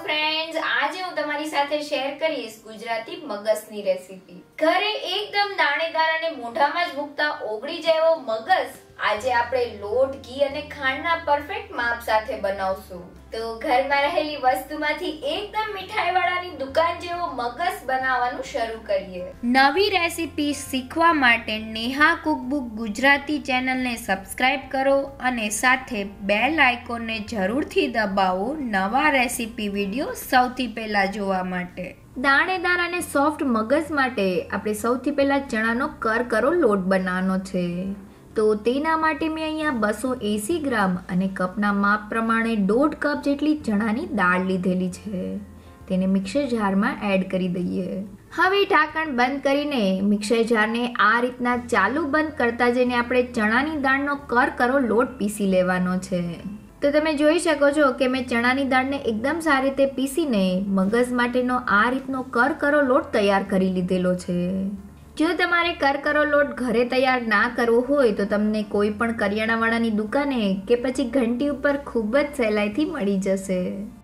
Friends, આજે હું તમારી સાથે શેર કરીશ ગુજરાતી મગસની રેસીપી. ઘરે એકદમ દાણેદાર અને મોઢામાં જ મૂકતા ઓગળી જાય એવો મગસ આજે આપણે લોટ, ઘી અને ખાંડના પરફેક્ટ માપ સાથે બનાવશું. તો ઘરમાં રહેલી વસ્તુમાંથી એકદમ મીઠાઈવાળાની દુકાન જેવો મગસ બનાવવાનું શરૂ કરીએ. નવી રેસીપી શીખવા માટે નેહા કુકબુક ગુજરાતી ચેનલને સબસ્ક્રાઇબ કરો અને સાથે બેલ આઇકોનને જરૂરથી દબાવો નવા રેસીપી વિડીયો સૌથી પહેલા જોવા માટે. દાણેદાર અને સોફ્ટ મગસ માટે આપણે સૌથી પહેલા ચણાનો કરકરો લોટ બનાવવાનો છે. તો તેના માટે મેં અહીંયા 280 ગ્રામ અને કપના માપ પ્રમાણે 1.5 કપ જેટલી ચણાની દાળ લીધેલી છે. તેને મિક્સર જારમાં એડ કરી દઈએ. હવે ઢાંકણ બંધ કરીને મિક્સર જારને આ રીતના ચાલુ બંધ કરતા જઈને આપણે ચણાની દાળનો કરકરો લોટ પીસી લેવાનો છે. તો તમે જોઈ શકો છો કે મેં ચણાની દાળને એકદમ સારી રીતે પીસીને મગસ માટેનો આ રીતનો કરકરો લોટ તૈયાર કરી લીધેલો છે. જો તમારે કરકરો લોટ ઘરે તૈયાર ના કરવો હોય તો તમને કોઈ પણ કરિયાણાવાળાની દુકાને કે પછી ઘંટી ઉપર ખૂબ જ સહેલાઈથી મળી જશે.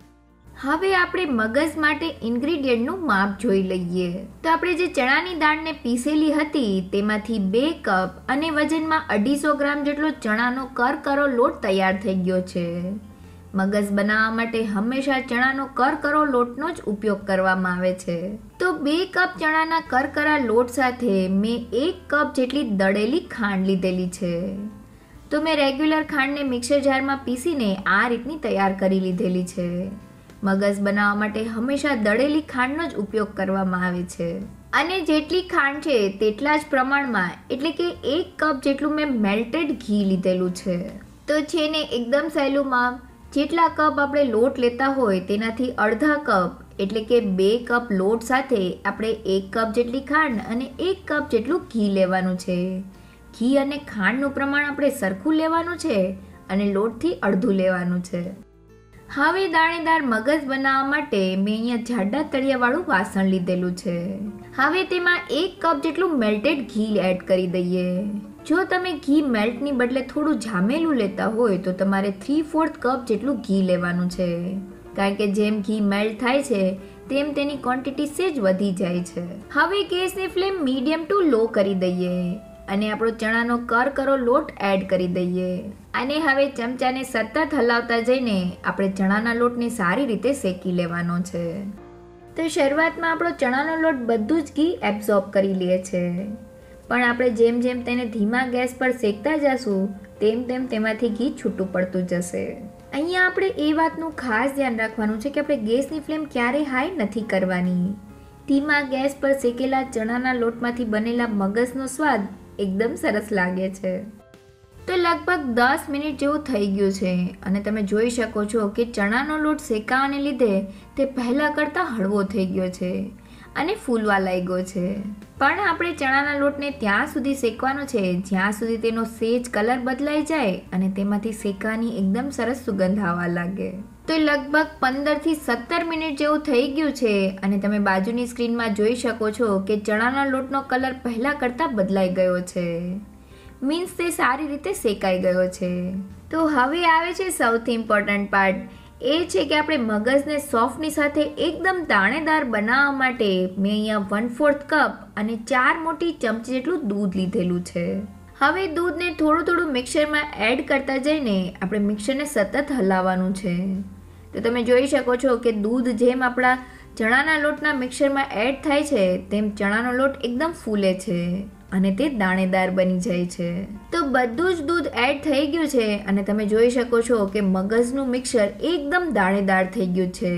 હવે આપણે મગસ માટે ઇન્ગ્રીડિયન્ટનું માપ જોઈ લઈએ. તો આપણે જે ચણાની દાળને પીસેલી હતી તેમાંથી 2 કપ અને વજનમાં 250 ગ્રામ જેટલો ચણાનો કરકરો લોટ તૈયાર થઈ ગયો છે. મગસ બનાવવા માટે હંમેશા ચણાનો કરકરો લોટનો જ ઉપયોગ કરવામાં આવે છે. તો 2 કપ ચણાના કરકરા લોટ સાથે મેં 1 કપ જેટલી દળેલી ખાંડ લીધેલી છે. તો મેં રેગ્યુલર ખાંડને મિક્સર જારમાં પીસીને આ રીતની તૈયાર કરી લીધેલી છે. મગસ બનાવવા માટે હંમેશા દળેલી ખાંડનો જ ઉપયોગ કરવામાં આવે છે. અને જેટલી ખાંડ છે તેટલા જ પ્રમાણમાં એટલે કે 1 કપ જેટલું મેં મેલ્ટેડ ઘી લીધેલું છે. તો છે ને એકદમ સહેલું માપ. જેટલા કપ આપણે લોટ લેતા હોય તેનાથી અડધા કપ એટલે કે 2 કપ લોટ સાથે આપણે 1 કપ જેટલી ખાંડ અને 1 કપ જેટલું ઘી લેવાનું છે. ઘી અને ખાંડનું પ્રમાણ આપણે સરખું લેવાનું છે અને લોટથી અડધું લેવાનું છે. હવે દાણેદાર મગસ બનાવવા માટે મેં અહીંયા જાડા તળિયાવાળું વાસણ લીધેલું છે. હવે તેમાં 1 કપ જેટલું મેલ્ટેડ ઘી એડ કરી દઈએ. જો તમે ઘી મેલ્ટની બદલે થોડું જામેલું લેતા હોય તો તમારે 3/4 કપ જેટલું ઘી લેવાનું છે. કારણ કે જેમ ઘી મેલ્ટ થાય છે તેમ તેની ક્વોન્ટિટી સેજ વધી જાય છે. હવે ગેસની ફ્લેમ મીડિયમ ટુ લો કરી દઈએ અને આપણો ચણાનો કરકરો લોટ એડ કરી દઈએ. અને હવે ચમચાને સતત હલાવતા જઈને આપણે ચણાના લોટને સારી રીતે શેકી લેવાનો છે. તો શરૂઆતમાં આપણો ચણાનો લોટ બધું જ ઘી એબ્ઝોર્બ કરી લે છે. પણ આપણે જેમ જેમ તેને ધીમા ગેસ પર શેકતા જશું તેમ તેમ તેમાંથી ઘી છૂટું પડતું જશે. અહીંયા આપણે એ વાતનું ખાસ ધ્યાન રાખવાનું છે કે આપણે ગેસની ફ્લેમ ક્યારેય હાઈ નથી કરવાની. ધીમા ગેસ પર શેકેલા ચણાના લોટમાંથી બનેલા મગસનો સ્વાદ એકદમ સરસ લાગે છે. તો લગભગ 10 મિનિટ જેવું થઈ ગયું છે અને તમે જોઈ શકો છો કે ચણાનો લોટ શેકાવાને લીધે તે પહેલાં કરતાં હળવો થઈ ગયો છે અને ફૂલવા લાગ્યો છે. પણ આપણે ચણાના લોટને ત્યાં સુધી શેકવાનો છે જ્યાં સુધી તેનો સેજ કલર બદલાઈ જાય અને તેમાંથી શેકવાની એકદમ સરસ સુગંધ આવવા લાગે. તો લગભગ 15 થી 17 મિનિટ જેવું થઈ ગયું છે અને તમે બાજુની સ્ક્રીનમાં જોઈ શકો છો કે ચણાના લોટનો કલર પહેલાં કરતાં બદલાઈ ગયો છે. મીન્સ તે સારી રીતે શેકાઈ ગયો છે. તો હવે આવે છે સૌથી ઇમ્પોર્ટન્ટ પાર્ટ. એ છે કે આપણે મગસને સોફ્ટની સાથે એકદમ દાણેદાર બનાવવા માટે મેં અહીંયા 1/4 કપ અને 4 મોટી ચમચી જેટલું દૂધ લીધેલું છે. હવે દૂધને થોડું થોડું મિક્સરમાં એડ કરતા જઈને આપણે મિક્સરને સતત હલાવવાનું છે. તો તમે જોઈ શકો છો કે દૂધ જેમ આપણા ચણાના લોટના મિક્સરમાં એડ થાય છે તેમ ચણાનો લોટ એકદમ ફૂલે છે અને તે દાણેદાર બની જાય છે. તો બધું જ દૂધ એડ થઈ ગયું છે અને તમે જોઈ શકો છો કે મગસનું મિક્સર એકદમ દાણેદાર થઈ ગયું છે.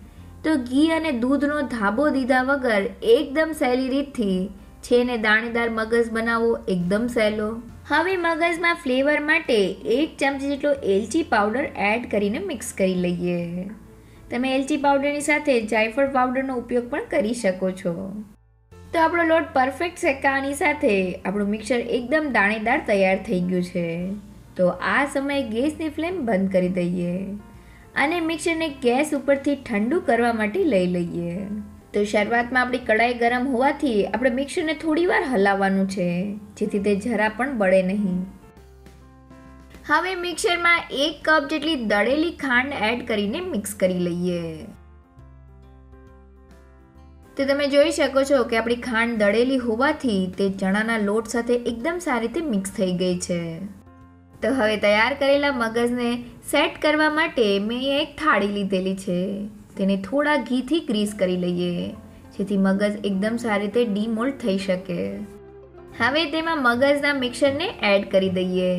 તો ઘી અને દૂધનો ધાબો દીધા વગર એકદમ સહેલી રીતથી છે ને દાણેદાર મગસ બનાવવો એકદમ સહેલો. હવે મગસમાં ફ્લેવર માટે 1 ચમચી જેટલો એલચી પાવડર એડ કરીને મિક્સ કરી લઈએ. તમે એલચી પાવડરની સાથે જાયફળ પાવડરનો ઉપયોગ પણ કરી શકો છો. તો આપણો લોટ પરફેક્ટ શેકાવાની સાથે આપણું મિક્સર એકદમ દાણેદાર તૈયાર થઈ ગયું છે. તો આ સમયે ગેસની ફ્લેમ બંધ કરી દઈએ અને મિક્સરને ગેસ ઉપરથી ઠંડુ કરવા માટે લઈ લઈએ. તો શરૂઆતમાં આપણી કડાઈ ગરમ હોવાથી આપણે મિક્સરને થોડી વાર હલાવવાનું છે જેથી તે જરા પણ બળે નહીં. હવે મિક્સરમાં 1 કપ જેટલી દળેલી ખાંડ એડ કરીને મિક્સ કરી લઈએ. તો તમે જોઈ શકો છો કે આપણી ખાંડ દળેલી હોવાથી તે ચણાના લોટ સાથે એકદમ સારી રીતે મિક્સ થઈ ગઈ છે. તો હવે તૈયાર કરેલા મગજને સેટ કરવા માટે મેં એક થાળી લીધેલી છે. તેને થોડા ઘીથી ગ્રીસ કરી લઈએ જેથી મગજ એકદમ સારી રીતે ડીમોલ્ડ થઈ શકે. હવે તેમાં મગજના મિક્સરને એડ કરી દઈએ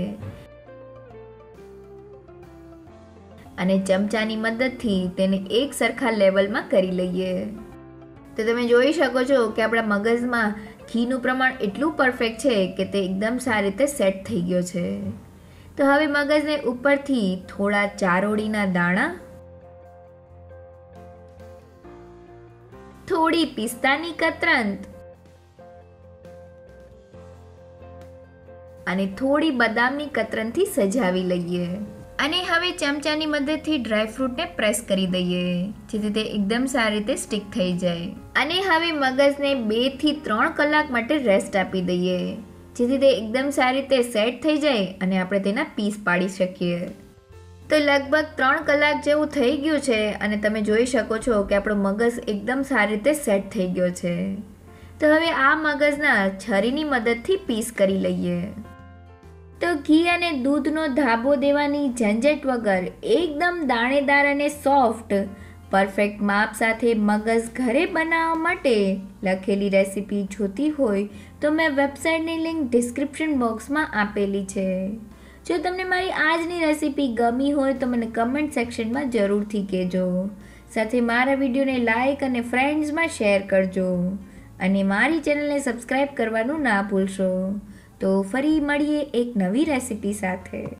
અને ચમચાની મદદથી તેને એક સરખા લેવલમાં કરી લઈએ. તો તમે જોઈ શકો છો કે આપણા મગજમાં ઘીનું પ્રમાણ એટલું પરફેક્ટ છે કે તે એકદમ સારી રીતે સેટ થઈ ગયો છે. તો હવે મગજને ઉપરથી થોડા ચારોળીના દાણા, થોડી પિસ્તાની કતરંત અને થોડી બદામની કતરનથી સજાવી લઈએ. અને હવે ચમચાની મદદથી ડ્રાયફ્રૂટને પ્રેસ કરી દઈએ જેથી તે એકદમ સારી રીતે સ્ટીક થઈ જાય. અને હવે મગજને 2 થી 3 કલાક માટે રેસ્ટ આપી દઈએ જેથી તે એકદમ સારી રીતે સેટ થઈ જાય અને આપણે તેના પીસ પાડી શકીએ. તો લગભગ 3 કલાક જેવું થઈ ગયું છે અને તમે જોઈ શકો છો કે આપણો મગજ એકદમ સારી રીતે સેટ થઈ ગયો છે. તો હવે આ મગજના છરીની મદદથી પીસ કરી લઈએ. તો ઘી અને દૂધનો ધાબો દેવાની ઝંઝટ વગર એકદમ દાણેદાર અને સોફ્ટ પરફેક્ટ માપ સાથે મગજ ઘરે બનાવવા માટે લખેલી રેસીપી જોતી હોય તો મેં વેબસાઇટની લિંક ડિસ્ક્રિપ્શન બોક્સમાં આપેલી છે. જો તમને મારી આજની રેસીપી ગમી હોય તો મને કમેન્ટ સેક્શનમાં જરૂરથી કહેજો. સાથે મારા વિડીયોને લાઇક અને ફ્રેન્ડ્સમાં શેર કરજો અને મારી ચેનલને સબસ્ક્રાઈબ કરવાનું ના ભૂલશો. તો ફરી મળીએ એક નવી રેસીપી સાથે.